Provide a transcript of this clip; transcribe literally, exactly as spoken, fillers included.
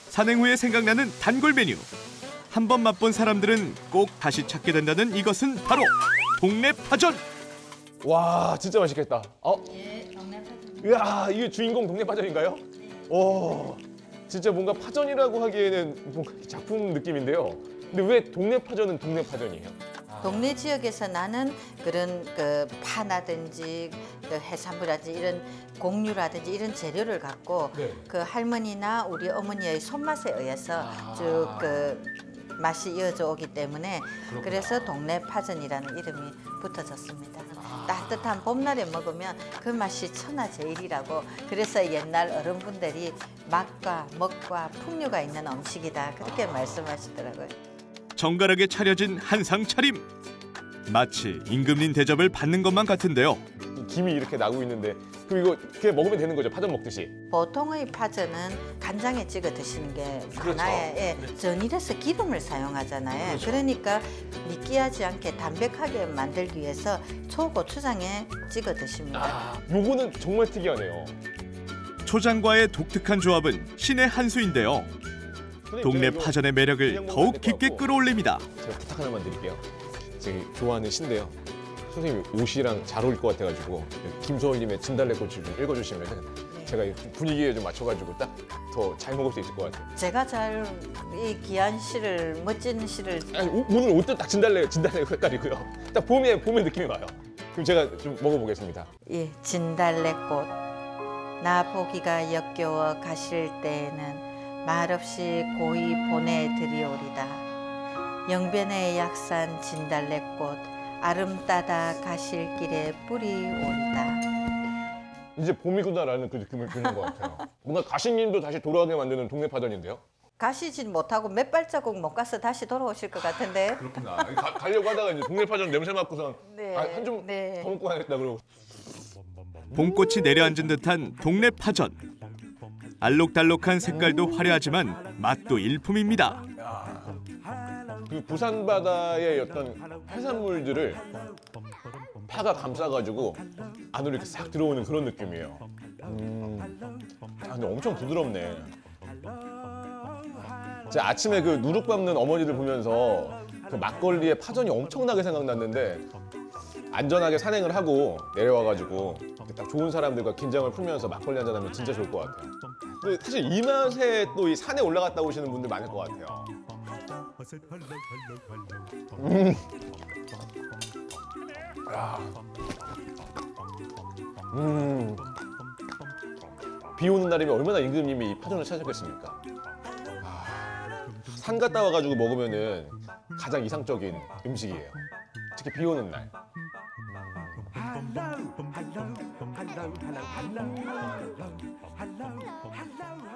산행 후에 생각나는 단골 메뉴. 한 번 맛본 사람들은 꼭 다시 찾게 된다는 이것은 바로 동네 파전. 와, 진짜 맛있겠다. 어? 예, 동네 파전. 이야, 이게 주인공 동네 파전인가요? 오, 진짜 뭔가 파전이라고 하기에는 뭔가 작품 느낌인데요. 근데 왜 동네 파전은 동네 파전이에요? 동네 지역에서 나는 그런 그 파라든지 그 해산물이라든지 이런 곡류라든지 이런 재료를 갖고 네. 그 할머니나 우리 어머니의 손맛에 의해서 아. 쭉 그 맛이 이어져 오기 때문에 그렇구나. 그래서 동네 파전이라는 이름이 붙어졌습니다. 아. 따뜻한 봄날에 먹으면 그 맛이 천하제일이라고 그래서 옛날 어른분들이 맛과 먹과 풍류가 있는 음식이다 그렇게 아. 말씀하시더라고요. 정갈하게 차려진 한상 차림. 마치 임금님 대접을 받는 것만 같은데요. 김이 이렇게 나고 있는데 그럼 이거 그냥 먹으면 되는 거죠? 파전 먹듯이? 보통의 파전은 간장에 찍어 드시는 게 그렇죠. 많아요. 예, 전일에서 기름을 사용하잖아요. 그렇죠. 그러니까 느끼하지 않게 담백하게 만들기 위해서 초고추장에 찍어 드십니다. 아, 요거는 정말 특이하네요. 초장과의 독특한 조합은 신의 한 수인데요. 선생님, 동네 제가 이거 파전의 매력을 그냥 먹으면 더욱 안될것 깊게 같고. 끌어올립니다. 제가 부탁 하나만 드릴게요. 제가 좋아하는 시인데요. 선생님 옷이랑 잘 어울릴 것 같아가지고 김소월님의 진달래꽃을 좀 읽어주시면 네. 제가 이 분위기에 좀 맞춰가지고 딱 더 잘 먹을 수 있을 것 같아요. 제가 잘 이 귀한 시를 멋진 시를 아니, 오, 오늘 옷도 딱 진달래 진달래 색깔이고요. 딱 봄에 봄의 느낌이 와요. 그럼 제가 좀 먹어보겠습니다. 예, 진달래꽃 나 보기가 역겨워 가실 때에는 말없이 고이 보내드리오리다. 영변의 약산 진달래꽃 아름따다 가실 길에 뿌리오리다. 이제 봄이구나라는 그 느낌을 주는 것 같아요. 뭔가 가시님도 다시 돌아오게 만드는 동네 파전인데요. 가시진 못하고 몇 발자국 못 가서 다시 돌아오실 것 같은데. 그렇구나. 가, 가려고 하다가 이제 동네 파전 냄새 맡고선 네, 아, 한 좀 더 네. 먹고 가야겠다 그러고. 봄꽃이 내려앉은 듯한 동네 파전. 알록달록한 색깔도 화려하지만 맛도 일품입니다. 그 부산 바다의 어떤 해산물들을 파가 감싸가지고 안으로 이렇게 싹 들어오는 그런 느낌이에요. 음, 아, 근데 엄청 부드럽네. 제가 아침에 그 누룩 밟는 어머니들 보면서 그 막걸리에 파전이 엄청나게 생각났는데 안전하게 산행을 하고 내려와가지고 딱 좋은 사람들과 긴장을 풀면서 막걸리 한잔하면 진짜 좋을 것 같아요. 근데 사실 이 맛에 또 이 산에 올라갔다 오시는 분들 많을 것 같아요. 음. 야. 음. 비 오는 날이면 얼마나 임금님이 이 파전을 찾았겠습니까? 아, 산 갔다 와가지고 먹으면은 가장 이상적인 음식이에요. 특히 비 오는 날. Hello, hello, hello, hello, hello, hello, hello, hello.